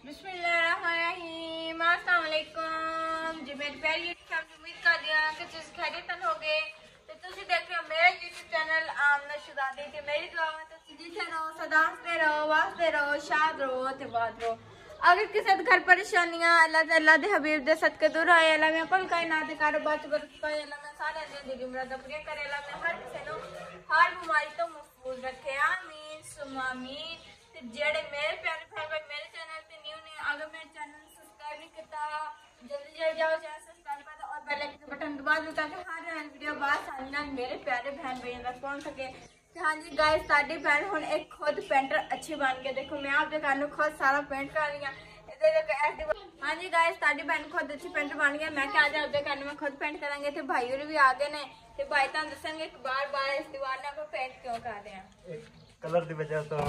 बिस्मिल्लाहिर्रहमानिर्रहीम। अस्सलाम वालेकुम जी मेरी प्यारी यूट्यूब फैमिली, उम्मीद कर दिया कि तुम खैरियत हो गए। तो तुम देख रहे हो मेरा यूट्यूब चैनल आमना शुदादी ते मेरी दुआ है तुम जीते रहो, सदा हंसते रहो, वास्ते रहो, शाद रहो ते बात रहो। अगर किसी घर परेशानियां अल्लाह दे हबीब दे सदके दूर आए, अल्लाह में कुल कायनात दे कारोबार च बरकत पाए, अल्लाह में सारे दे दिल मुराद पूरी करे, अल्लाह में हर किसी नु हर बीमारी तो महफूज रखे। आमीन सुम्मा आमीन। ते जेड़े मेरे प्यारे भाई मेरे चैनल पे न्यू ने, अगर मेरे चैनल सब्सक्राइब नहीं करता जल्दी जल्दी जाओ चैनल सब्सक्राइब कर दो और बेल आइकन के बटन दबा दो ताकि हर वीडियो आसानी नाल मेरे प्यारे बहन भाइयों तक पहुंच सके। हाँ जी गाइस, साडी बहन हुण एक खुद पेंटर अच्छी बन गई। देखो मैं आपके घर खुद सारा पेंट कर रही हूँ। हाँ जी गाइस, साडी बहन खुद अच्छी पेंटर बन गई। मैं क्या आपके घर में खुद पेंट करेंगे थे, भाई और भी आ गए ने ते भाई तुम दसेंगे बार बार इस दीवार ने को पेंट क्यों कर रहे हैं। कलर की वजह तो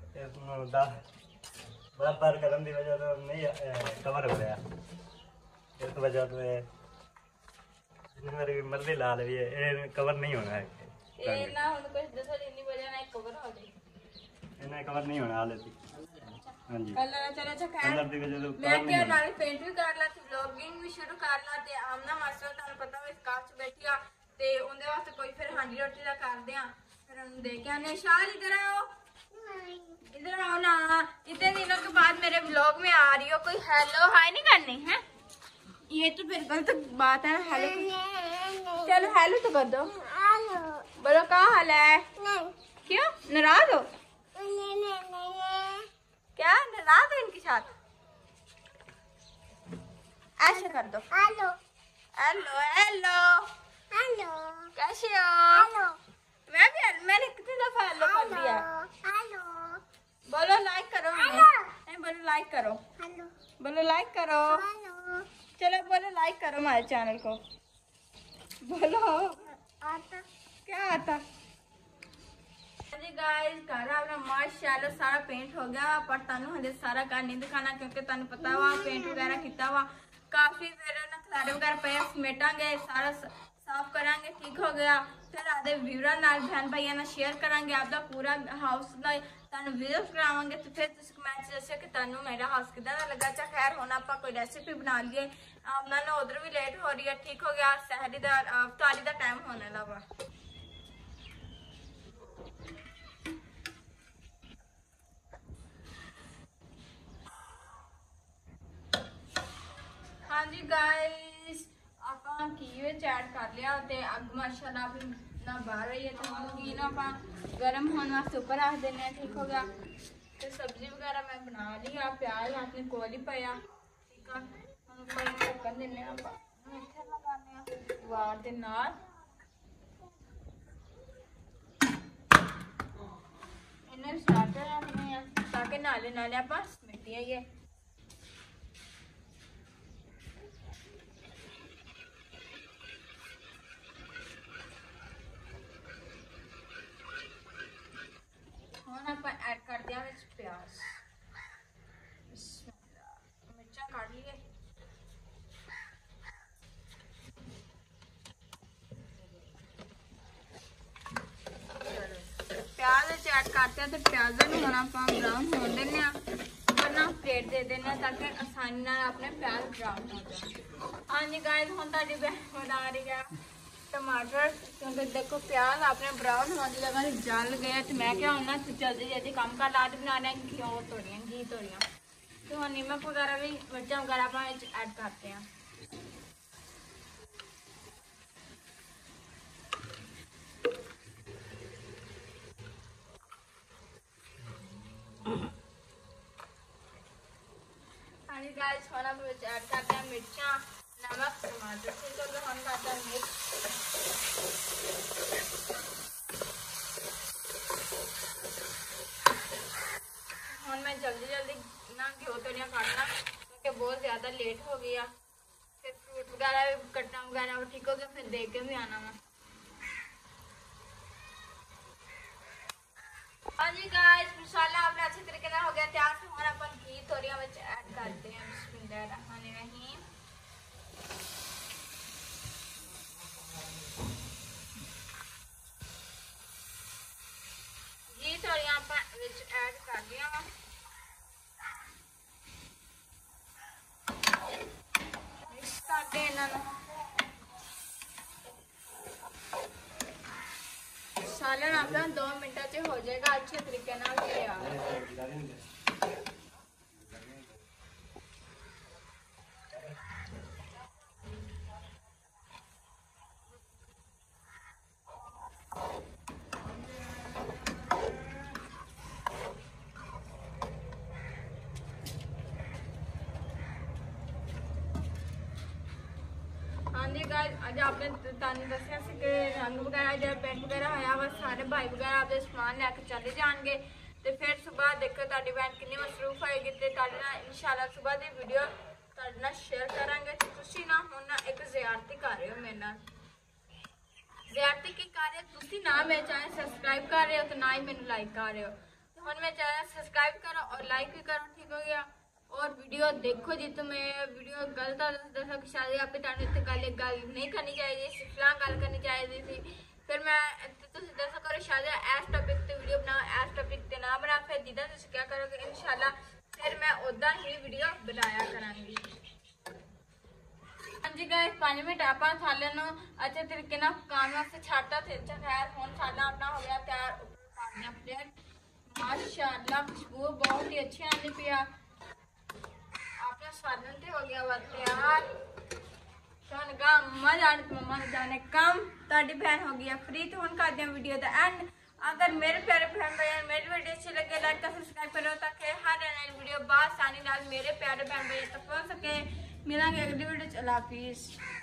बार बार करने की वजह तो नहीं कवर हो रहा। इस वजह तो मेरी मर्जी ला ली है, कवर नहीं होना है। ये ना हुन कुछ दसो इतनी वजह ना कवर हो जाए, इन्हें कवर नहीं होना हाले थी। हां जी कलर चलो अच्छा खैर कलर की वजह तो मैं क्या नाल पेंट भी कर ला ते व्लॉगिंग भी शुरू कर ला ते आमना मास्टर ਤੁਹਾਨੂੰ पता है इस काच बैठी आ ते उनदे वास्ते कोई फिर हांडी रोटी दा कर दे फिर हम देख के आने। शाल इधर आओ, इधर आओ ना। इतने दिनों के बाद मेरे व्लॉग में आ रही हो, कोई हेलो हाय नहीं करनी है? ये तो फिर गलत बात है। हेलो चलो हेलो तो कर दो। बोलो क्या हाल है? क्यों नाराज हो? क्या नाराज हो इनके साथ? ऐसे कर दो। हेलो हेलो हेलो हेलो कैसे हो? मैं भी मैंने कितनी दफा हेलो कर दिया। हेलो बोलो लाइक करो। नहीं बोलो लाइक करो। हेलो बोलो लाइक करो। हेलो चलो बोलो लाइक करो हमारे चैनल को। बोलो आता क्या आता। गाइस घर अपना माशाल्लाह सारा पेंट हो गया, पर तानू हजे सारा घर नहीं दिखाना क्योंकि तानू पता वा पेंट वगैरह किया वा काफी फिर खलारे वगैरह पे समेटांगे, सारा साफ करांगे, ठीक हो गया फिर आधे व्यूअर नाल बहन भाइयों नाल शेयर करांगे आपदा पूरा हाउस दा तानू वीडियोस करावांगे। तो फिर तुम कमेंट च दस्सियो कि तानू मेरा हाउस किदां दा लगा। अच्छा खैर हुण आपां कोई रेसिपी बना लिए। आमना ने उधर भी लेट हो रही है, ठीक हो गया सहरी दा इफ्तारी दा टाइम होने लगा। हाँ जी गाइस आपां घी विच ऐड कर लिया ते अग माशाल्लाह भी ना बाहर रही है तो घी ना आपां गर्म होने वास्ते ऊपर रख देने। ठीक हो गया। तो सब्जी वगैरह मैं बना ली, प्याज अपने कोल ही पाया। ठीक है हम ऊपर ढक्कन देने आपां इत्थे लगाने वार दे नाल इन्हें स्टार्टर रखने ताकि नाले नाले आपां समेटी आइए। ऐड कर दिया प्याज, मिर्चा काट लिए। प्याज ऐड करते हैं तो प्याजा हम आप ब्राउन हो देने वरना प्लेट दे देना ताकि आसानी ना अपने प्याज ब्राउन हो जाए। हाँ जी गाइस हम ताड़ी बना रही है टमाटर क्योंकि देखो प्याज आपने ब्राउन होने लगा जल गया तो मैं क्या होना जल्दी जल्दी काम कर ला बना रहे हैं घी तोड़ियाँ तो हम नमक वगैरह भी मिर्चा वगैरह आप ऐड करते हैं। हाँ जी गाइस हम ऐड करते हैं मिर्चा नमक टमाटर। ठीक है तो हम करते हैं मिर्च मैं जल्दी जल्दी ना घ्यो तोड़ियाँ काटना क्योंकि बहुत ज़्यादा लेट हो गया। फिर फ्रूट वगैरह भी कटना वगैरह ठीक हो गया फिर देख के भी आना मैं। हाँ जी गाइस मसाला अपना अच्छे तरीके से हो गया तैयार। तो हमारा अपन घी तोड़ियाँ में ऐड करते हैं। बिस्मिल्लाहिर्रहमानिर्रहीम। घी तोड़ियाँ ऐड कर दिया। इन्होंने सालन अपना 2 मिनट च हो जाएगा अच्छे तरीके नाल तैयार। हाँ जी गाइस, अज आपने तुहानू दस्सिया सी कि रंग वगैरह जो पेंट वगैरह होया वा सारे भाई वगैरह आपके समान लैके चले जाएंगे। तो फिर सुबह देखो तुहाडी बहन कितनी मसरूफ होएगी ते तुहाडे नाल इंशाल्लाह सुबह दी वीडियो तुहाडे नाल शेयर करांगे। ते तुसीं ना हुण ना एक ज़ियारती कर रहे हो मेरे नाल। ज़ियारती की कर रहे हो तुसीं, ना मेरे चैनल सब्सक्राइब कर रहे हो तो ना ही मैनू लाइक कर रहे हो। तो हुण मेरे चैनल सब्सक्राइब करो और लाइक भी करो, ठीक हो गया। और वीडियो देखो जी, तुम्हें वीडियो गलत दसो कि शायद आप गल नहीं करनी चाहिए, सिफला गल करनी चाहिए थी। फिर मैं दसो करो शायद इस टॉपिक पे वीडियो बनाओ, इस टॉपिक पे ना बना। फिर जिदा तुम क्या करोगे इंशाल्लाह फिर मैं उदा ही वीडियो बनाया करांगी। हाँ जी गाइस, 5 मिनट आप साले अच्छे तरीके ना पकाने वास्ते छाटा थे। खैर हुण साला अपना हो गया तैयार। ऊपर प्लेट माशाअल्लाह खुशबू बहुत ही अच्छी आनी पिया। आपका सालन ते हो गया वा तैयार। मजा मम्मा ने जाने कम ताड़ी बहन हो गया फ्री। तो हम कर दें वीडियो का एंड। अगर मेरे प्यारे बहन भाई मेरी वीडियो अच्छी लगे लाइक कर सब्सक्राइब करो ताकि हर नई वीडियो बासानी नाल मेरे प्यारे बहन भाई तक पहुंच सके। मिलेंगे अगली वीडियो। अल्लाह हाफिज़।